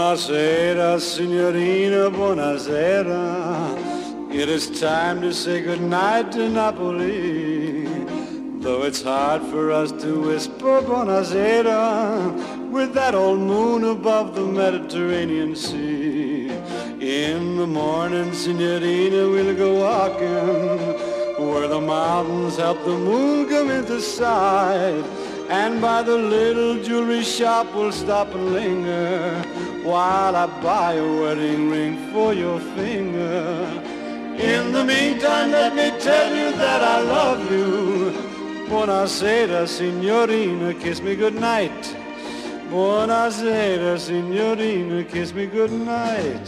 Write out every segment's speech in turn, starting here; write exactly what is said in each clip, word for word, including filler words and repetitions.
Buonasera, signorina, buonasera. It is time to say goodnight to Napoli. Though it's hard for us to whisper Buonasera with that old moon above the Mediterranean Sea. In the morning, signorina, we'll go walking where the mountains help the moon come into sight. And by the little jewelry shop we'll stop and linger while I buy a wedding ring for your finger. In the meantime, let me tell you that I love you. Buonasera, signorina, kiss me goodnight. Buonasera, signorina, kiss me goodnight.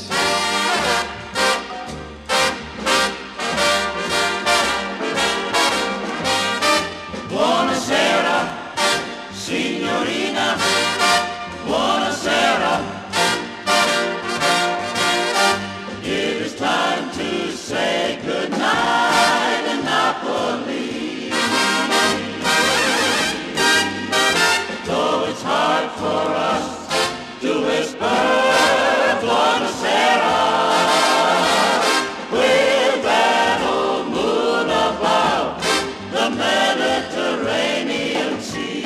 Buonasera, signorina, buonasera. It is time to say goodnight in Napoli. Though it's hard for us to whisper buonasera with that old moon above the Mediterranean Sea.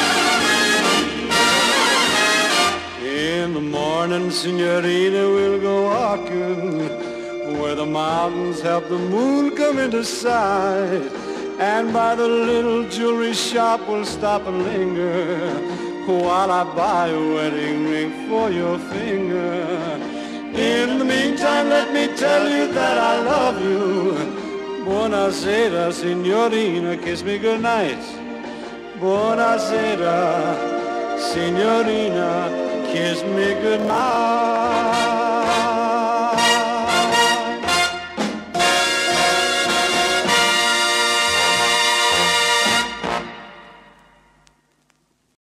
In the morning, signorina, we'll go walking where the mountains help the moon come into sight. And by the little jewelry shop we'll stop and linger while I buy a wedding ring for your finger. In the meantime, let me tell you that I love you. Buonasera, signorina, kiss me goodnight. Buonasera, signorina, kiss me goodnight.